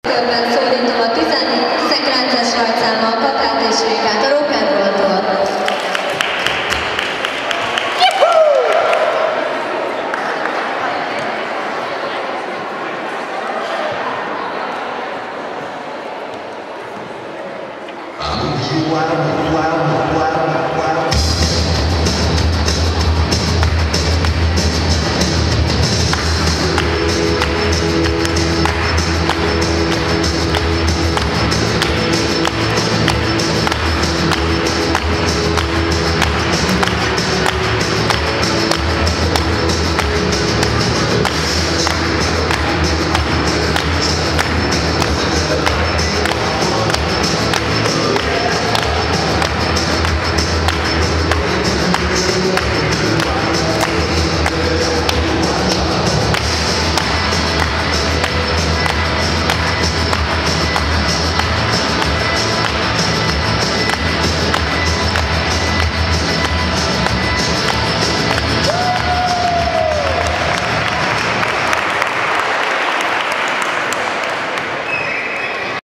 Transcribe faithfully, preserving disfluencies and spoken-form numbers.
Körben szólítom a tizenkilences rajtszámmal Katát és Rékát a Rock and Roll-tól. Wow, wow, wow, wow, wow.